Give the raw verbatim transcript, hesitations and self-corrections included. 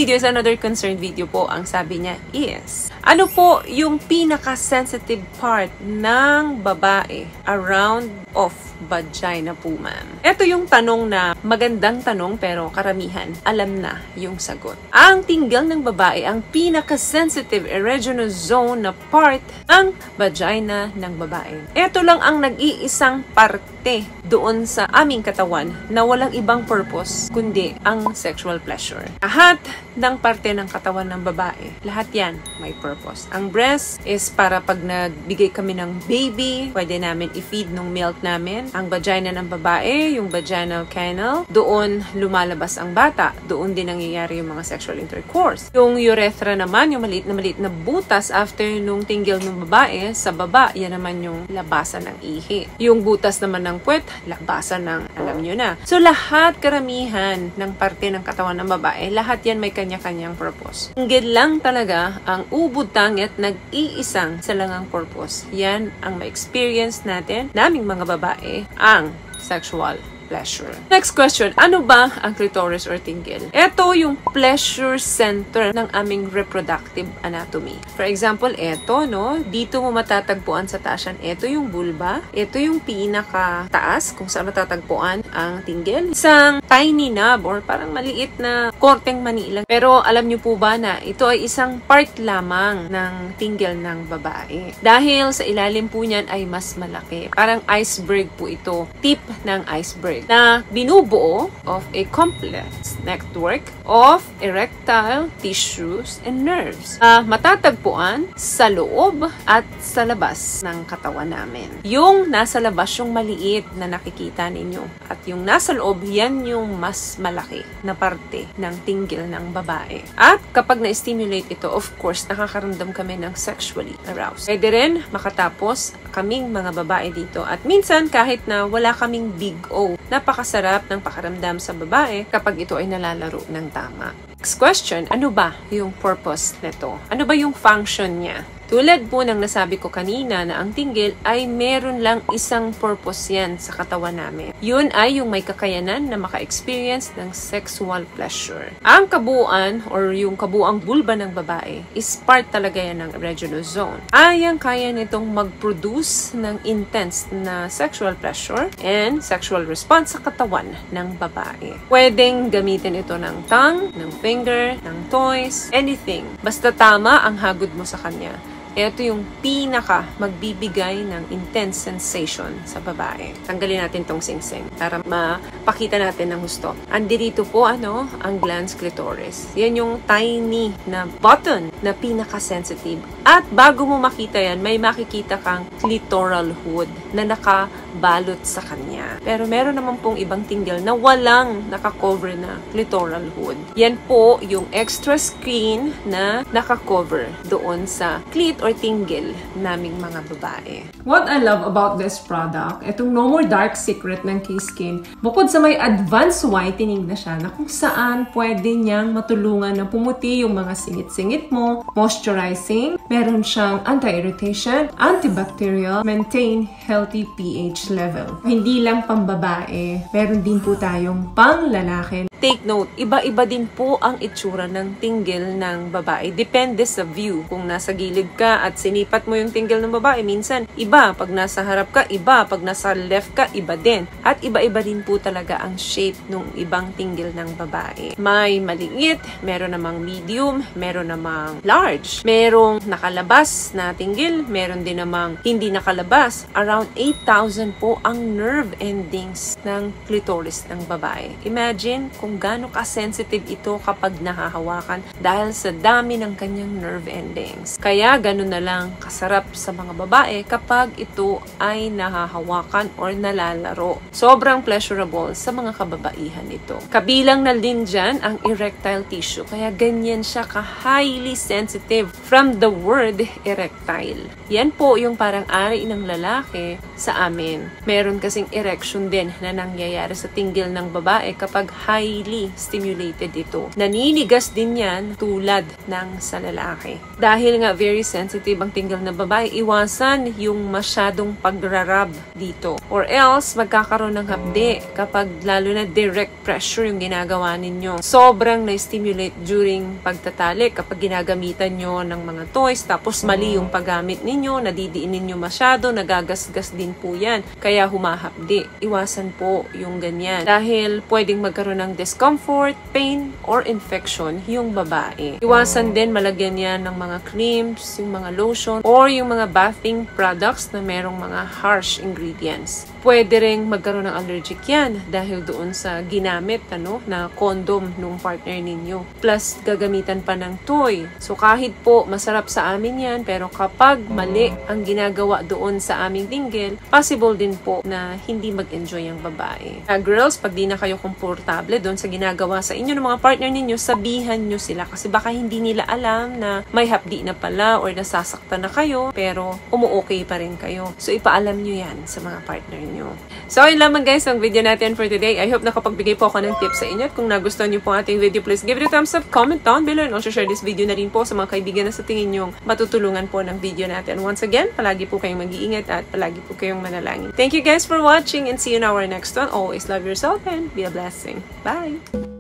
video is another concerned video po. Ang sabi niya is, ano po yung pinaka-sensitive part ng babae around of vagina po, ma'am? Ito yung tanong na magandang tanong pero karamihan alam na yung sagot. Ang tinggil ng babae ang pinaka-sensitive erogenous zone na part ng vagina ng babae. Ito lang ang nag-iisang parte doon sa aming katawan na walang ibang purpose kundi ang sexual pleasure. Lahat ng parte ng katawan ng babae, lahat yan may purpose. Ang breast is para pag nagbigay kami ng baby, pwede namin i-feed nung milk namin. Ang vagina ng babae, yung vaginal canal, doon lumalabas ang bata. Doon din nangyayari yung mga sexual intercourse. Yung urethra naman, yung maliit na maliit na butas after nung tinggil ng babae, sa baba, yan naman yung labasan ng ihi. Yung butas naman ng puwet, labasan ng alam nyo na. So lahat, karamihan ng parte ng katawan ng babae, lahat yan may kanya-kanyang purpose. Tinggil lang talaga ang ubod tangit nag-iisang salangang purpose. Yan ang ma-experience natin, naming mga babae, ang sexual pleasure. Next question, ano ba ang clitoris or tinggil? Ito yung pleasure center ng aming reproductive anatomy. For example, ito, no? Dito mo matatagpuan sa taas yan. Ito yung vulva. Ito yung pinaka-taas kung saan matatagpuan ang tinggil. Isang tiny knob or parang maliit na korteng mani lang. Pero alam nyo po ba na ito ay isang part lamang ng tinggil ng babae. Dahil sa ilalim po niyan ay mas malaki. Parang iceberg po ito. Tip ng iceberg na binubuo of a complex network of erectile tissues and nerves. Uh, matatagpuan sa loob at sa labas ng katawan namin. Yung nasa labas, yung maliit na nakikita ninyo. At yung nasa loob, yan yung mas malaki na parte ng tinggil ng babae. At kapag na-stimulate ito, of course, nakakaramdam kami ng sexually aroused. Pwede rin makatapos kaming mga babae dito. At minsan, kahit na wala kaming big O, napakasarap ng pakaramdam sa babae kapag ito ay nalalaro ng tama. Next question, ano ba yung purpose nito? Ano ba yung function niya? Tulad po ng nasabi ko kanina na ang tinggil ay meron lang isang purpose yan sa katawan namin. Yun ay yung may kakayanan na maka-experience ng sexual pleasure. Ang kabuuan or yung kabuang vulva ng babae is part talaga yan ng erogenous zone. Ayang kaya nitong mag-produce ng intense na sexual pleasure and sexual response sa katawan ng babae. Pwedeng gamitin ito ng tongue, ng finger, ng toys, anything. Basta tama ang hagod mo sa kanya. Ito yung pinaka magbibigay ng intense sensation sa babae. Tanggalin natin tong singsing para mapakita natin ng gusto. Andirito po ano, ang glans clitoris. Yan yung tiny na button na pinaka-sensitive. At bago mo makita yan, may makikita kang clitoral hood na nakabalot sa kanya. Pero meron naman pong ibang tinggil na walang nakakover na clitoral hood. Yan po yung extra skin na nakakover doon sa clit or tinggil naming mga babae. What I love about this product, itong No More Dark Secret ng K-Skin, bukod sa may advanced whitening na siya na kung saan pwede niyang matulungan na pumuti yung mga singit-singit mo, moisturizing, meron siyang anti-irritation, antibacterial, maintain healthy pH level. Hindi lang pang babae, meron din po tayong pang lalaki. Take note, iba-iba din po ang itsura ng tinggil ng babae. Depende sa view. Kung nasa gilid ka at sinipat mo yung tinggil ng babae, minsan iba. Pag nasa harap ka, iba. Pag nasa left ka, iba din. At iba-iba din po talaga ang shape ng ibang tinggil ng babae. May maliit, meron namang medium, meron namang large. Merong nakalabas na tinggil, meron din namang hindi nakalabas. Around eight thousand po ang nerve endings ng clitoris ng babae. Imagine kung kung gaano ka-sensitive ito kapag nahahawakan dahil sa dami ng kanyang nerve endings. Kaya gano'n na lang kasarap sa mga babae kapag ito ay nahahawakan or nalalaro. Sobrang pleasurable sa mga kababaihan ito. Kabilang na din dyan ang erectile tissue. Kaya ganyan siya ka-highly sensitive from the word erectile. Yan po yung parang ari ng lalaki sa amin. Meron kasing erection din na nangyayari sa tinggil ng babae kapag highly stimulated ito. Naninigas din yan tulad ng sa lalaki. Dahil nga very sensitive ang tinggil ng babae, iwasan yung masyadong pagrarab dito. Or else, magkakaroon ng hapdi kapag lalo na direct pressure yung ginagawa ninyo. Sobrang na-stimulate during pagtatalik kapag ginagamitan nyo ng mga toys, tapos mali yung paggamit ninyo, nadidiin ninyo masyado, nagagasgas din po yan. Kaya humahapdi. Iwasan po yung ganyan. Dahil pwedeng magkaroon ng discomfort, pain, or infection yung babae. Iwasan din malagyan yan ng mga creams, yung mga lotion, or yung mga bathing products na merong mga harsh ingredients. Pwede rin magkaroon ng allergic yan dahil doon sa ginamit ano, na condom nung partner ninyo. Plus, gagamitan pa ng toy. So, kahit po masarap sa amin yan, pero kapag mali ang ginagawa doon sa aming tinggil, possible din po na hindi mag-enjoy ang babae. Uh, girls, pag di na kayo komportable doon sa ginagawa sa inyo ng mga partner ninyo, sabihan nyo sila kasi baka hindi nila alam na may hapdi na pala or nasasaktan na kayo, pero umu-okay pa rin kayo. So, ipaalam nyo yan sa mga partner nyo. So, yun lamang guys ang video natin for today. I hope nakapagbigay po ako ng tips sa inyo. At kung nagustuhan nyo po ating video, please give it a thumbs up, comment down below, and also share this video na rin po sa mga kaibigan na sa tingin nyo matutulungan po ng video natin. Once again, palagi po kayong mag-iingat at palagi po kayong manalangin. Thank you guys for watching and see you in our next one. Always love yourself and be a blessing. Bye!